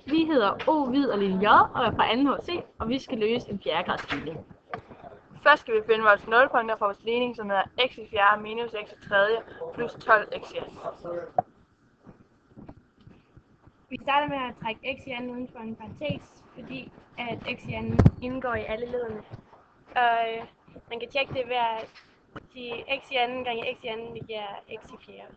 Vi hedder O, Hvid og Lille J og er fra 2. HC, og vi skal løse en 4. grads ligning. Først skal vi finde vores nulpunkter fra vores ligning, som hedder x i 4 minus x i 3 plus 12x i 2. Vi starter med at trække x i anden uden for en parentes, fordi at x i anden indgår i alle lederne. Og man kan tjekke det ved at sige x i anden gange x i anden, det giver x i 4.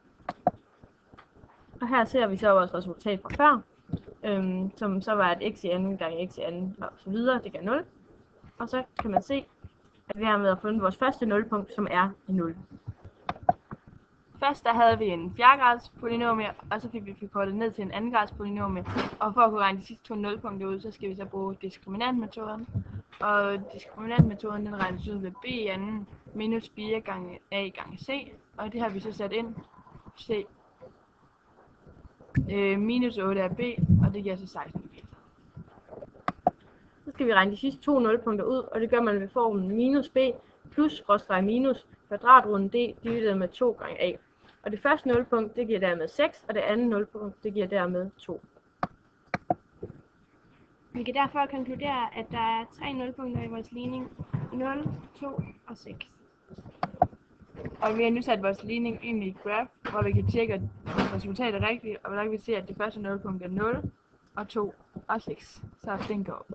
Og her ser vi så vores resultat fra før, som så var, at x i anden gange x i anden og så videre, det giver 0. Og så kan man se, at vi har fundet vores første nulpunkt, som er 0. Først der havde vi en 4. grads polynomie, og så fik vi forkortet ned til en 2. grads polynomie. Og for at kunne regne de sidste 2 nulpunkter ud, så skal vi så bruge diskriminantmetoden. Og diskriminantmetoden den regnes ud ved b i anden minus 4 gange a gange c. Og det har vi så sat ind c minus 8 er b, og det giver så 16 b. Så skal vi regne de sidste 2 nulpunkter ud, og det gør man ved formlen minus b plus skråstreg minus kvadratroden d divideret med 2 gange a. Og det første nulpunkt, det giver dermed 6, og det andet nulpunkt, det giver dermed 2. Vi kan derfor konkludere, at der er 3 nulpunkter i vores ligning: 0, 2 og 6. Og vi har nu sat vores ligning ind i et graf, hvor vi kan tjekke, at resultatet er rigtigt, og der kan vi se, at det første nulpunkt er 0, og 2 og 6. Så flink op.